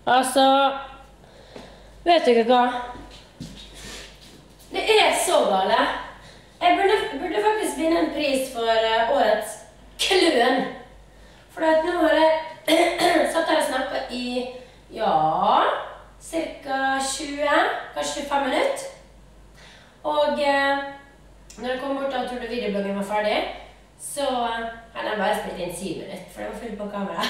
Altså, vet du ikke hva? Det så gale. Jeg burde faktisk vinne en pris for årets kløn. For at nå har jeg satt her og snakket i, ja, cirka 20, kanskje 25 minutter. Og når jeg kom bort og trodde videobloggen var ferdig, så hadde jeg bare spilt inn 7 minutter, for det var fullt på kamera.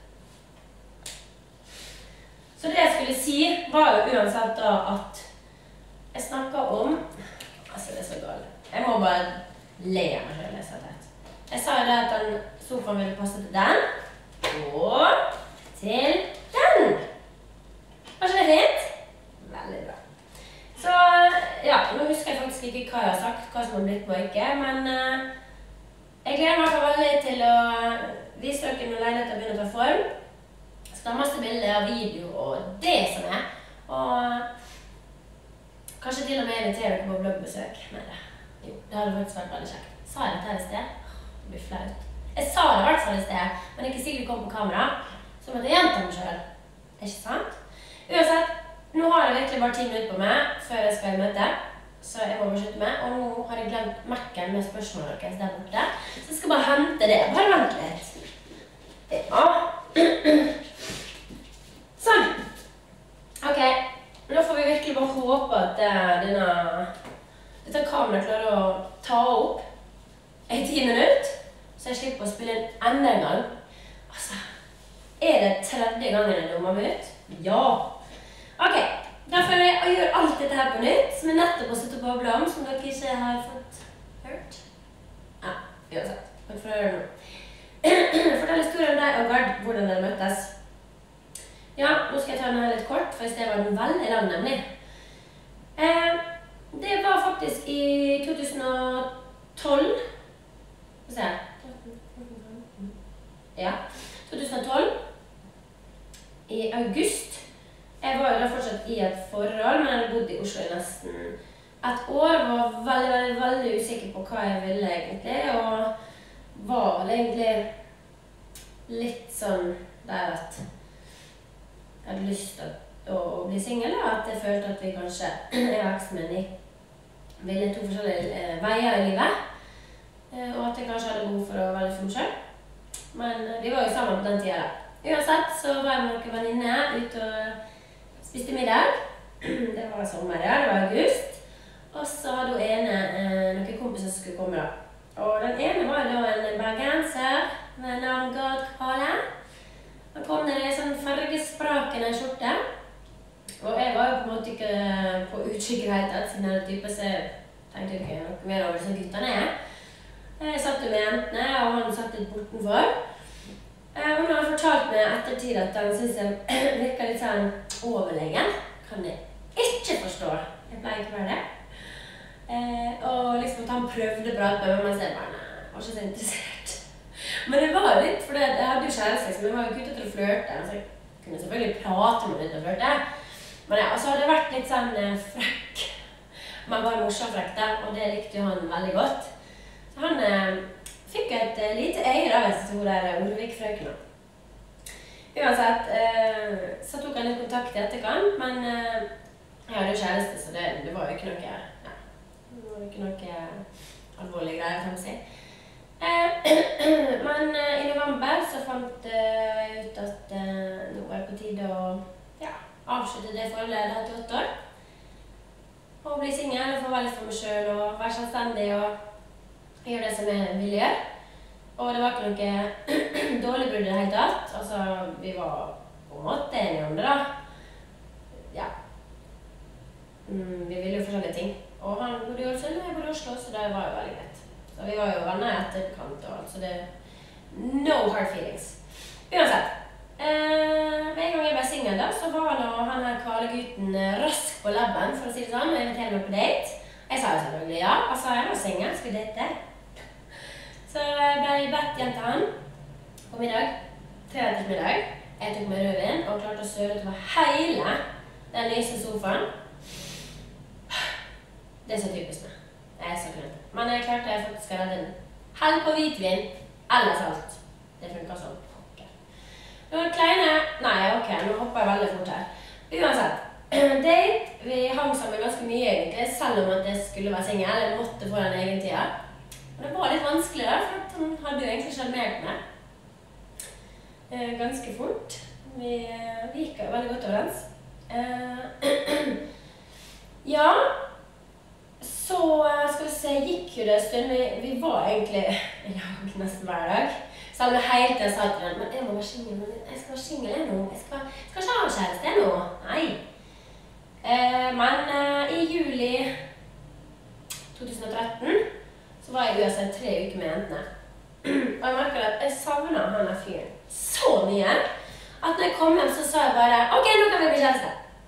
Så det jeg skulle si var jo uansett da at jeg snakket om... Altså, det så galt. Jeg må bare le av meg selv, jeg sa det. Jeg sa jo det at den sofaen ville passe til den, og til den. Var ikke det fint? Veldig bra. Så, ja, nå husker jeg faktisk ikke hva jeg har sagt, hva som har blitt på ikke, men jeg gleder meg veldig til å vise dere når leiligheten begynner å ta form. Så det er masse bilder og video og det som og kanskje til og med invitere dere på bloggbesøk. Nei, jo, det hadde faktisk vært veldig kjekt. Sa jeg dette her i sted? Det blir flaut. Jeg sa det i hvert fall i sted, men ikke sikkert det kom på kamera, så måtte jeg gjenta meg selv. Ikke sant? Uansett, nå har jeg virkelig bare 10 minutter på meg før jeg skal i møte, så jeg må bare slutte med, og nå har jeg glemt Mac-en med spørsmålet deres der borte, så jeg skal bare hente det. Bare vent litt. Ja. Sånn. Ok, nå får vi virkelig bare håpe at dette kameraet klarer å ta opp i 10 minutter, så jeg slipper å spille inn enda en gang. Altså, det 3. gangen jeg dummer meg ut? Ja! Ok, da får jeg gjøre alt dette her på nytt, som jeg nettopp har sittet på blom, som dere ikke har fått hørt. Ja, uansett. Takk for å høre nå. Fortell historien om deg og Gard, hvordan dere møttes. Ja, nå skal jeg ta den her litt kort, for i sted var den veldig lang, nemlig. Det var faktisk i 2012. Hva ser jeg? Ja, 2012. I august. Jeg var jo da fortsatt i et forhold, men jeg hadde bodd i Oslo i nesten et år. Var veldig, veldig usikker på hva jeg ville egentlig, og var vel egentlig litt sånn der at jeg hadde lyst til å bli single, og at jeg følte at vi kanskje, jeg og eksen min, ville 2 forskjellige veier i livet, og at jeg kanskje hadde behov for å være litt for meg selv. Men vi var jo sammen på den tiden da. Uansett så var jeg med noen venninner ute og spiste middag. Det var sommer, ja, det var august. Og så hadde hun noen kompiser som skulle komme da. Og den ene var da en bergenser med navn Gard Kale. Han kom ned i en sånn fargesprakende skjorte, og jeg var jo på en måte ikke på utkikkerhet siden jeg type, så jeg tenkte ikke noe mer over som guttene Jeg satt jo med jentene, og han satt litt bortenfor. Og nå har han fortalt meg ettertid at han synes jeg virker litt sånn overlegen. Kan jeg ikke forstå. Jeg pleier ikke å være det. Og liksom at han prøvde å prate med meg, men jeg var ikke så interessert. Men det var litt, for jeg hadde jo kjæreste, men jeg var jo ikke ute til å flørte, så jeg kunne selvfølgelig prate med litt og flørte. Men ja, så hadde det vært litt sånn frekk. Man var morsom frekk da, og det likte jo han veldig godt. Så han fikk et lite øye da, hvis jeg tror det Orvik-frøkene. Uansett, så tok han litt kontakt i etterkant, men jeg hadde jo kjæreste, så det var jo ikke noe, ja, det var jo ikke noe alvorlig greier, kan man si. Men i november så fant jeg ut at nå var det på tide å avslutte det forholdet jeg hadde hatt i 8 år. Og bli single, og få være litt for meg selv, og være selvstendig, og gjøre det som jeg ville gjøre. Og det var ikke noe dårlig brudd i det hele tatt. Altså, vi var på en måte enige om det da. Ja. Vi ville jo forskjellige ting. Og han bodde i Ålesund, og jeg bodde i Oslo, så det var jo veldig greit. Så vi var jo venner i etterkant og alt, så det no hard feelings. Uansett, med en gang jeg ble single da, så var han her Kale-gutten rask på labben, for å si det sånn, og inviterte meg på date. Jeg sa jo selvfølgelig ja, altså jeg var single, skulle date. Så jeg ble bedt hjem til han på middag, 3 retters middag. Jeg tok med rødvin og klarte å søle utover hele den lyse sofaen. Det så typisk meg. Jeg så grønt. Men jeg klarte faktisk å redde den. Hell på hvitvin eller salt. Det funker sånn. Noen kleine... Nei, ok. nå hopper jeg veldig fort her. Uansett, date, vi hang sammen ganske mye egentlig, selv om at jeg skulle være singel, jeg måtte få den egen tida. Og det var litt vanskelig da, for han hadde jo egentlig sjarmert meg. Ganske fort. Vi gikk veldig godt overens. Ja, så skal vi se, gikk jo det en stund, vi var egentlig i lag nesten hver dag. Selv om det helt jeg sa til den, men jeg må være singel, jeg skal være singel nå, jeg skal ikke ha kjæreste nå, nei. Men i juli 2013 så var jeg i USA 3 uker med jentene. Og jeg merket at jeg savnet han der fyren så mye, at når jeg kom hjem så sa jeg bare, ok, nå kan vi bli kjæreste.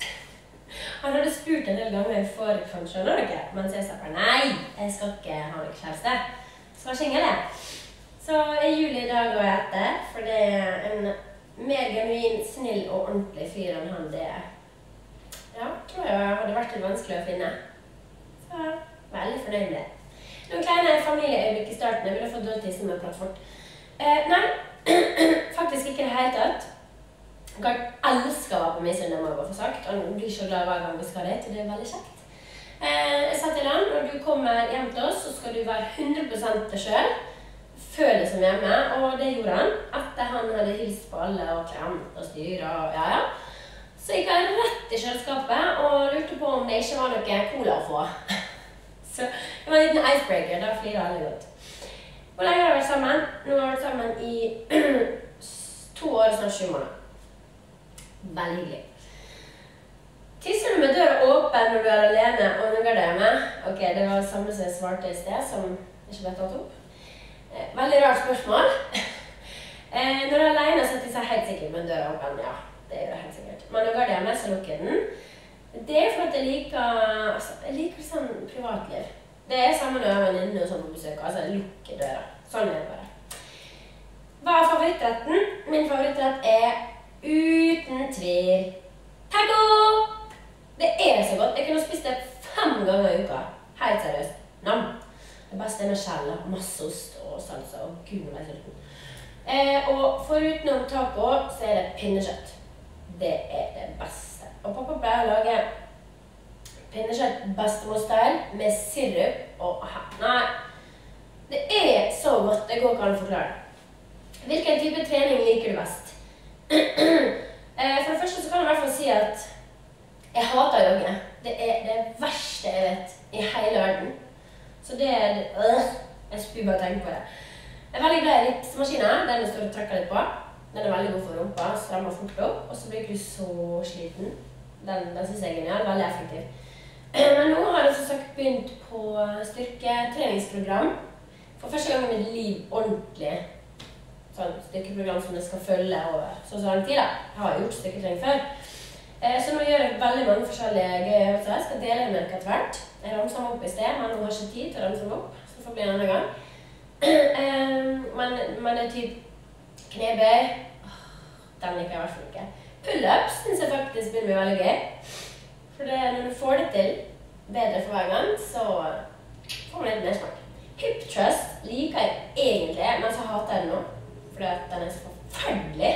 Han hadde spurt en del ganger for han skjønner dere, mens jeg sa bare, nei, jeg skal ikke ha noen kjæreste. Jeg skal være singel jeg. Så i juli da går jeg etter, for det er en mer genuin, snill og ordentlig fyr enn han det er. Ja, tror jeg hadde vært litt vanskelig å finne. Så veldig fornøyd med det. Noen kleine familieøyeblikk i starten, jeg ville fått lov til å tisse meg platt fort. Nei, faktisk ikke det hele tatt. Jeg elsker å være på Mission, det må jeg bare få sagt. Han blir så glad hver gang vi skal dit, og det er veldig kjekt. Jeg sa til han, når du kommer hjem til oss, så skal du være 100% deg selv. Føl det som hjemme, og det gjorde han. Etter han hadde hilst på alle og klemt og styret og ja. Så gikk han rett i kjøleskapet og lurte på om det ikke var noe cola å få. Så det var en liten icebreaker, da flirer alle godt. Hvor lenge har vi vært sammen? Nå har vi vært sammen i 2 år og snart 7 måneder. Veldig hyggelig. Tisser du med døra åpen når du er alene og noe der med? Ok, det var det samme som jeg svarte i sted, som ikke ble tatt opp. Veldig rart spørsmål. Når du er alene, så tisser jeg helt sikkert med døra åpen. Ja, det gjør jeg helt sikkert. Men når jeg er med, så lukker jeg den. Det er fordi jeg liker sånn privatliv. Det er sammen når jeg er venninne og sånn på besøk, altså jeg lukker døra. Sånn er det bare. Hva er favorittretten? Min favorittrett er uten tvil taco! Det er så godt. Jeg kunne spist det 5 ganger i uka. Helt seriøst. Nam! Det beste er med skjell, masse ost og salsa og gud, jeg er sulten. Og forutenom taco så er det pinnekjøtt. Det er det beste. Og pappa pleier å lage pinnekjøtt bestemor-style med sirup og nei. Det er så godt, det går ikke an å forklare. Hvilken type trening liker du best? For det første så kan jeg i hvert fall si at jeg hater å jogge. Det er det verste jeg vet i hele verden. Så det er jeg spyr bare å tenke på det. Jeg er veldig glad i ellipsemaskinen, den står og trykker litt på. Den er veldig god for rumpa, strammer fort opp, og så blir du så sliten. Den synes jeg er genial, veldig effektiv. Men nå har jeg som sagt begynt på styrketreningsprogram. For første gang i mitt liv ordentlig sånn styrkeprogram som jeg skal følge over så lang tid da. Jeg har gjort styrketrening før. Så nå gjør jeg veldig mange forskjellige gøye øvelser. Jeg skal dele med dere etter hvert. Jeg ramser meg opp i sted, men nå har jeg ikke tid til å ramse meg opp, så det får bli en annen gang. Men det er typ knebøy. Den liker jeg i hvert fall ikke. Pull-ups synes jeg faktisk begynner å bli veldig gøy. For det, når du får det til bedre for hver gang, så får man litt mer smak. Hip thrust liker jeg egentlig, men så hater jeg den nå. For den er så forferdelig.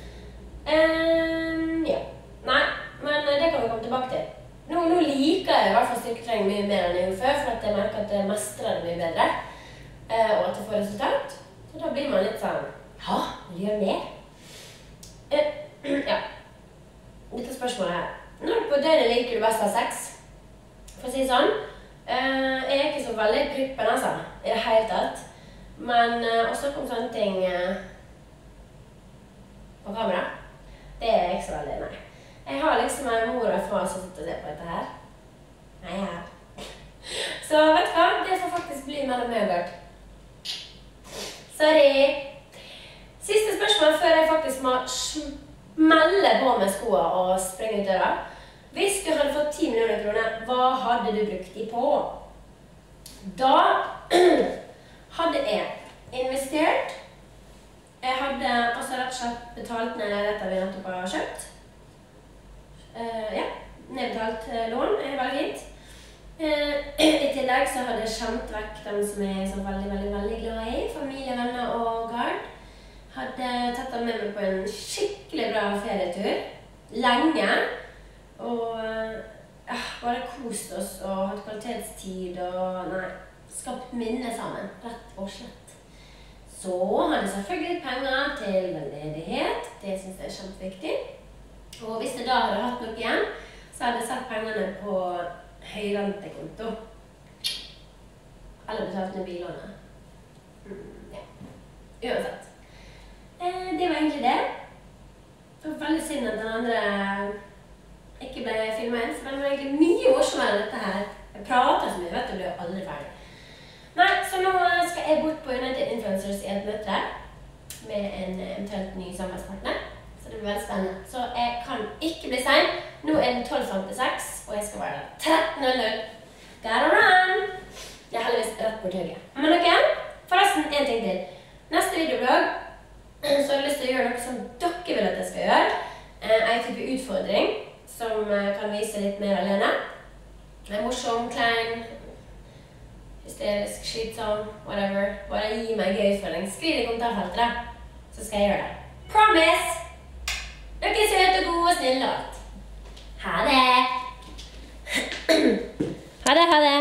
Ja. Nei, men det kan vi komme tilbake til. Nå liker jeg i hvert fall styrketrening mye mer enn jeg gjorde før, for at jeg merker at jeg mestrer det mye bedre, og at jeg får resultat. Så da blir man litt sånn, ja, vil du gjøre mer? Ja, litt av spørsmålet her. Når på døgnet liker du best av sex? For å si sånn, jeg er ikke så veldig prippen altså, i det hele tatt. Men å snakke om sånne ting på kamera, det er ikke så veldig, nei. Jeg har liksom en mor og en far som sitter og ser på dette her. Nei, her. Så vet du hva? Det får faktisk bli mellom meg og Gert. Sorry. Siste spørsmål før jeg faktisk må smelle på med skoene og springe ut døra. Hvis du hadde fått 10 millioner kroner, hva hadde du brukt de på? Da hadde jeg investert. Jeg hadde også rett og slett betalt ned dette vi nettopp har kjøpt. Ja, nedbetalt lån er veldig fint. I tillegg så hadde jeg skjemt vekk dem som jeg er så veldig glad i. Familie, venner og Gard. Hadde tatt dem med meg på en skikkelig bra ferietur. lenge. Og bare kost oss og hatt kvalitetstid og skapt minne sammen, rett og slett. Så hadde jeg selvfølgelig penger til veldedighet. Det synes jeg kjempeviktig. Og hvis jeg da hadde hatt noe igjen, så hadde jeg satt pengene på høyrentekonto. Eller betalt ned billånet. Ja, uansett. Det var egentlig det. Det var veldig synd at den andre ikke ble filmet inn, for den var egentlig mye morsommere enn dette her. Jeg prater så mye, vet du, blir jo aldri ferdig. Nei, så nå skal jeg bort på United Influencers i et møte med en eventuelt ny samarbeidspartner. Så det blir veldig spennende. Så jeg kan ikke bli sen. Nå er den 12:56, og jeg skal være der 13:00. Gotta run! Jeg er heldigvis rett bort høyre. Men ok, forresten en ting til. Neste videoblogg, så har jeg lyst til å gjøre noe som dere vil at jeg skal gjøre. En type utfordring som kan vise litt mer alene. En morsom, klein, hysterisk, slitsom, whatever. Bare gi meg en gøy utfordring. Skriv det i kommentarfeltet, så skal jeg gjøre det. Promise! Dere er søte og gode og snille og alt. Ha det! Ha det, ha det!